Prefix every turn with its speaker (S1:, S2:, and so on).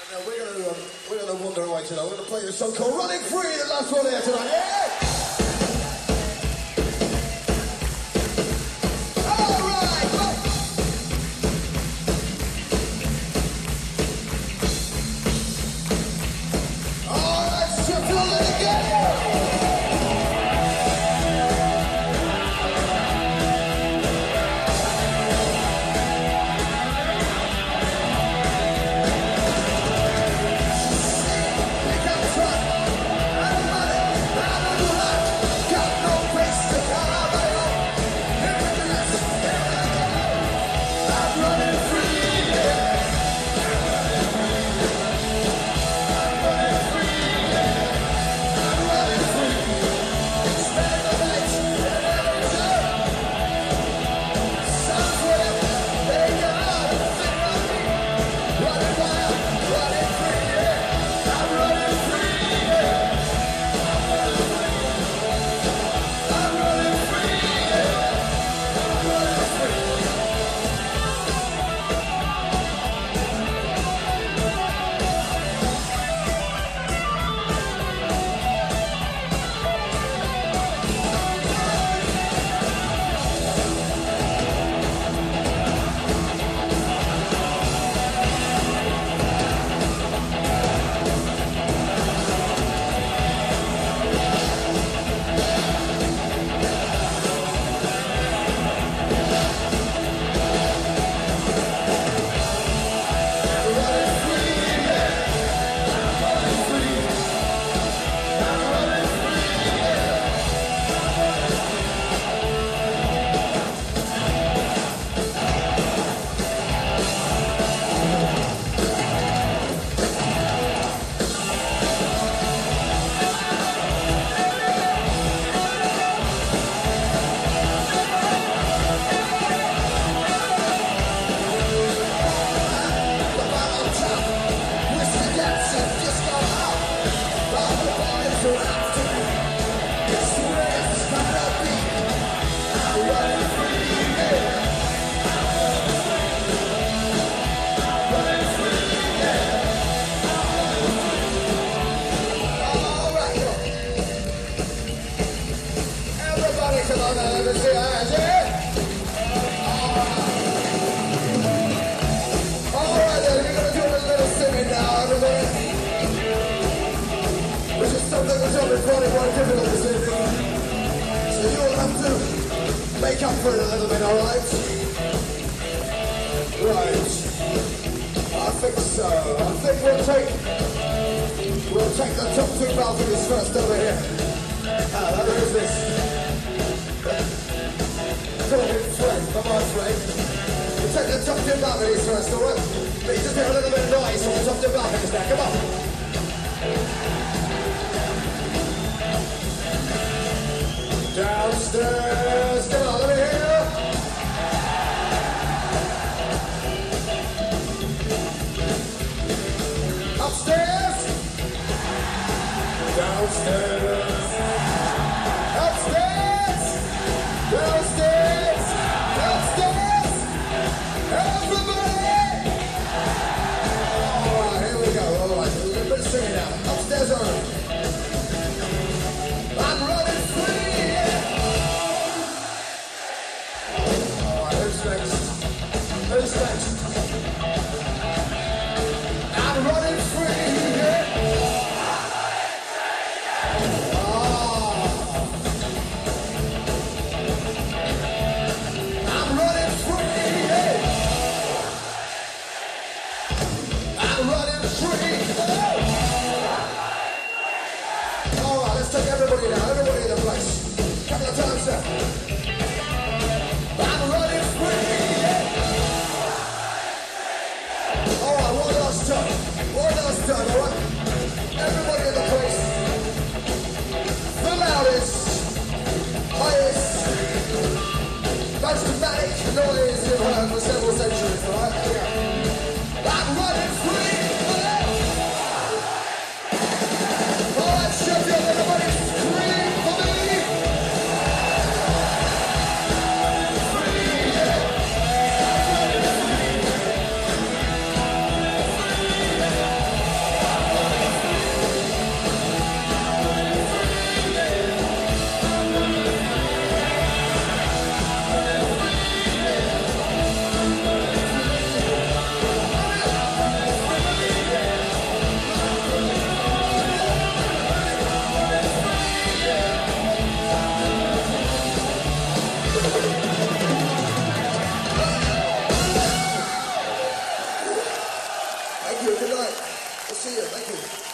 S1: We're gonna wander away tonight. We're gonna play a song called Running Free, the last one here tonight. Yeah! Make up for it a little bit, alright? Right. I think so. I think we'll take the top two balconies first over here. Who is this? Come on, Fred. Come on, Fred. We'll take the top two balconies first, alright? But you just hear a little bit of noise on the top two balconies now. Come on. Downstairs, come on, let me hear you. Upstairs, downstairs, upstairs, downstairs, downstairs, everybody. All right, here we go. All right, we're going to sing it now. Upstairs on. I'm running free. Who's next? I'm running free. I'm running free. I'm running free. All right, let's take everybody now. Everybody in the place. Couple of times now. I'm running free. One last time, alright? Everybody in the place. The loudest, highest, most dramatic noise you've heard for several centuries, alright? Yeah. I'm running free! Alright, Sheffield, everybody scream for me! Thank you. Good night. We'll see you. Thank you.